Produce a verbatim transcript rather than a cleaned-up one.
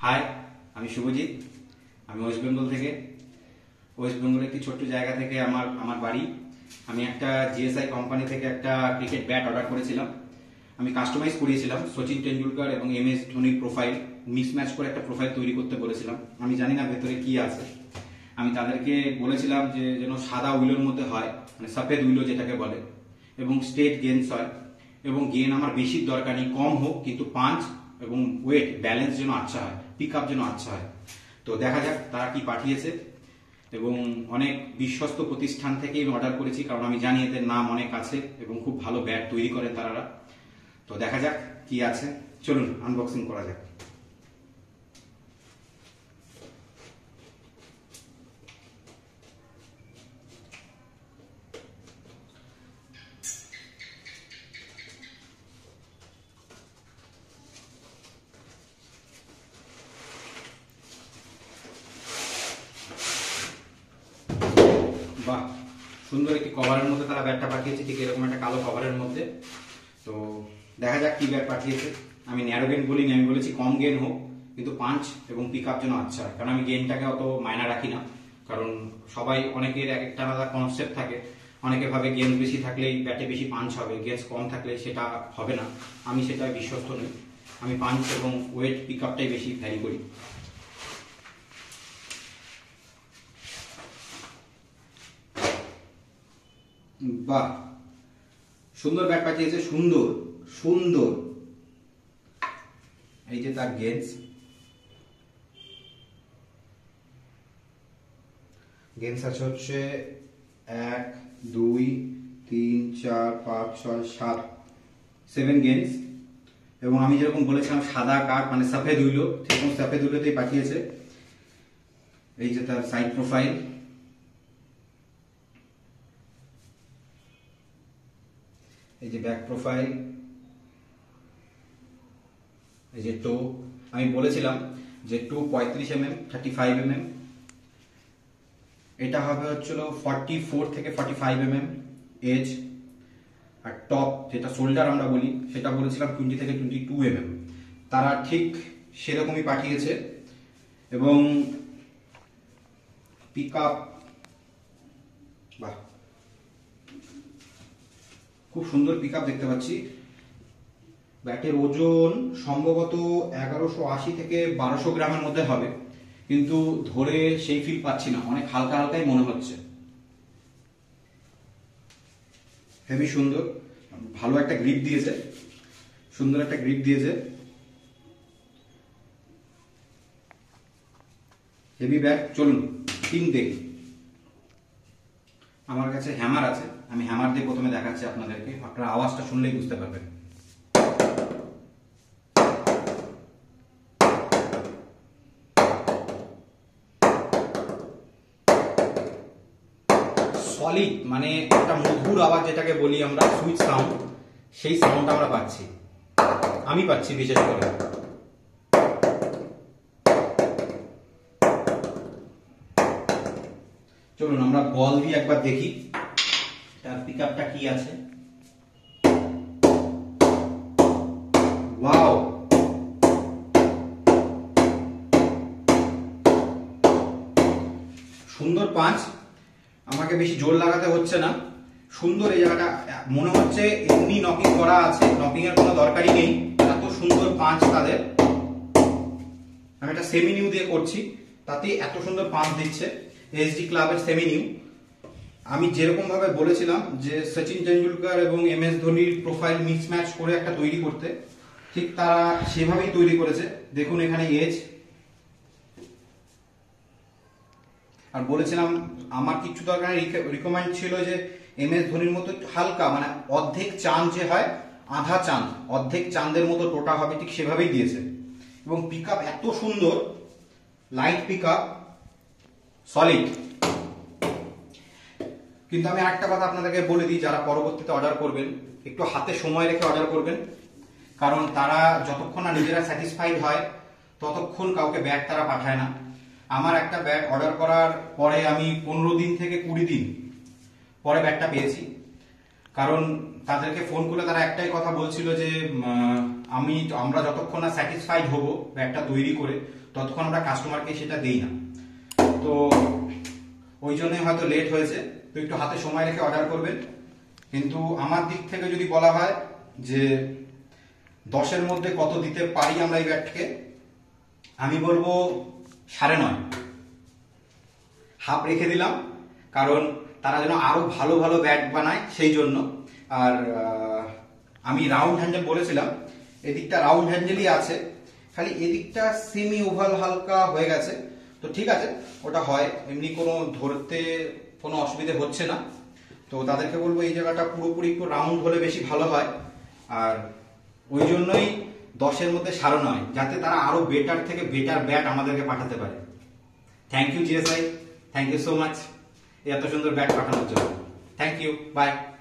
High, আমি শুভজিৎ। আমি West Bengal থেকে ওয়েস্ট বেঙ্গলের একটি ছোট্ট জায়গা থেকে আমার আমার বাড়ি। আমি একটা জিএসআই কোম্পানি থেকে একটা ক্রিকেট ব্যাট অর্ডার করেছিলাম। আমি কাস্টমাইজ করিয়েছিলাম সচিন টেন্ডুলকার এবং এম এস ধোনির প্রোফাইল মিক্স ম্যাচ করে একটা প্রোফাইল তৈরি করতে বলেছিলাম। আমি জানি না ভেতরে কি আছে। আমি তাদেরকে বলেছিলাম যে যেন সাদা উইলোর মধ্যে হয়, মানে সফেদ উইলো যেটাকে বলে, এবং স্ট্রেট গেন্স হয়, এবং গেন আমার বেশি দরকার নেই, কম হোক, কিন্তু পাঞ্চ এবং ওয়েট ব্যালেন্স যেন আচ্ছা হয়, পিক আপ যেন আচ্ছা হয়। তো দেখা যাক তারা কি পাঠিয়েছে। এবং অনেক বিশ্বস্ত প্রতিষ্ঠান থেকেই আমি অর্ডার করেছি, কারণ আমি জানি এদের নাম অনেক আছে এবং খুব ভালো ব্যাট তৈরি করেন তারা। তো দেখা যাক কি আছে, চলুন আনবক্সিং করা যাক। বাহ, সুন্দর একটি কভারের মধ্যে তারা ব্যাটটা পাঠিয়েছে, ঠিক এরকম একটা কালো কভারের মধ্যে। তো দেখা যাক কি ব্যাট পাঠিয়েছে। আমি ন্যারো গেন বলিনি, আমি বলেছি কম গেন হোক, কিন্তু পাঞ্চ এবং পিক আপ যেন আচ্ছা হয়, কারণ আমি গেনটাকে অত মায়না রাখি না। কারণ সবাই অনেকের এক একটা আলাদা কনসেপ্ট থাকে। অনেকে ভাবে গেন্স বেশি থাকলেই ব্যাটে বেশি পাঞ্চ হবে, গেন্স কম থাকলে সেটা হবে না। আমি সেটা বিশ্বস্ত নই। আমি পাঞ্চ এবং ওয়েট পিক আপটাই বেশি ভ্যারি করি। বাহ, সুন্দর ব্যাট পাঠিয়েছে, সুন্দর সুন্দর। এই যে তার গেন্স, গেন্স আছে হচ্ছে এক দুই তিন চার পাঁচ ছয় সাত, সেভেন গেন্স। এবং আমি যেরকম বলেছিলাম সাদা কাঠ মানে সফেদ উইলো, সেরকম সফেদ উইলোতেই পাঠিয়েছে। এই যে তার সাইড প্রোফাইল, এই যে ব্যাক প্রোফাইল, এই যে টো। আমি বলেছিলাম যে টো পঁয়ত্রিশ M M, thirty five M M. এটা হবে হচ্ছিল ফর্টি ফোর থেকে forty five M M edge. আর টপ যেটা শোল্ডার আমরা বলি, সেটা বলেছিলাম টোয়েন্টি থেকে টোয়েন্টি টু এম এম। তারা ঠিক সেরকমই পাঠিয়েছে। এবং পিক আপ, বাহ, খুব সুন্দর পিক আপ দেখতে পাচ্ছি। ব্যাটের ওজন সম্ভবত এগারোশো আশি থেকে বারোশো গ্রামের মধ্যে হবে, কিন্তু ধরে সেই ফিল পাচ্ছি না, অনেক হালকা হালকাই মনে হচ্ছে। হেভি সুন্দর, ভালো একটা গ্রিপ দিয়েছে, সুন্দর একটা গ্রিপ দিয়েছে। Heavy bat. চলুন তিন দেখি। আমার কাছে হ্যামার আছে, আমি হ্যামার দিয়ে প্রথমে দেখাচ্ছি আপনাদেরকে। আপনারা আওয়াজটা শুনলেই বুঝতে পারবেন। সলিড, মানে একটা মধুর আওয়াজ যেটাকে বলি আমরা সুইচ সাউন্ড, সেই সাউন্ড আমরা পাচ্ছি, আমি পাচ্ছি বিশেষ করে। চলুন আমরা বল দিয়ে একবার দেখি তার পিক আপটা কি আছে। ওয়াও, সুন্দর পাঁচ। আমাকে বেশি জোর লাগাতে হচ্ছে না, সুন্দর। এই জায়গাটা মনে হচ্ছে এমনি নকিং করা আছে, নকিং এর কোনো দরকারই নেই, এত সুন্দর পাঁচ তাদের। আমি একটা সেমি নিউ দিয়ে করছি, তাতে এত সুন্দর পাঁচ দিচ্ছে। এসডি ক্লাবের সেমি নিউ। আমি যেরকম ভাবে বলেছিলাম যে সচিন টেন্ডুলকার এবং এম এস ধোনির প্রোফাইল মিক্স ম্যাচ করে একটা তৈরি করতে, ঠিক তারা সেভাবেই তৈরি করেছে। দেখুন এখানে এজ। আর বলেছিলাম আমার কিছু দরকার রিকমেন্ড ছিল যে এম এস ধোনির মতো হালকা, মানে অর্ধেক চাঁদ যে হয়, আধা চাঁদ, অর্ধেক চাঁদের মতো টোটা হবে, ঠিক সেভাবেই দিয়েছে। এবং পিক আপ এত সুন্দর, লাইট পিক আপ, সলিড। কিন্তু আমি আরেকটা কথা আপনাদেরকে বলে দিই, যারা পরবর্তীতে অর্ডার করবেন একটু হাতে সময় রেখে অর্ডার করবেন, কারণ তারা যতক্ষণ না নিজেরা স্যাটিসফাইড হয় ততক্ষণ কাউকে ব্যাট তারা পাঠায় না। আমার একটা ব্যাট অর্ডার করার পরে আমি পনেরো দিন থেকে কুড়ি দিন পরে ব্যাটটা পেয়েছি। কারণ তাদেরকে ফোন করলে তারা একটাই কথা বলছিল যে আমি আমরা যতক্ষণ না স্যাটিসফাইড হব ব্যাটটা তৈরি করে ততক্ষণ আমরা কাস্টমারকে সেটা দেই না। তো ওই জন্যই হয়তো লেট হয়েছে, তো একটু হাতে সময় রেখে অর্ডার করবেন। কিন্তু আমার দিক থেকে যদি বলা হয় যে দশের মধ্যে কত দিতে পারি আমরা এই ব্যাটকে, আমি বলবো সাড়ে নয়, হাফ রেখে দিলাম, কারণ তারা যেন আরো ভালো ভালো ব্যাট বানায় সেই জন্য। আর আমি রাউন্ড হ্যান্ডেল বলেছিলাম, এদিকটা রাউন্ড হ্যান্ডেলই আছে, খালি এদিকটা সেমি ওভাল হালকা হয়ে গেছে। তো ঠিক আছে, ওটা হয়, এমনি কোনো ধরতে কোনো অসুবিধে হচ্ছে না। তো তাদেরকে বলবো এই জায়গাটা পুরোপুরি একটু রাউন্ড হলে বেশি ভালো হয়। আর ওই জন্যই দশের মধ্যে সাড়ে নয়, যাতে তারা আরো বেটার থেকে বেটার ব্যাট আমাদেরকে পাঠাতে পারে। Thank you GSI, thank you so much এত সুন্দর ব্যাট পাঠানোর জন্য। Thank you, by.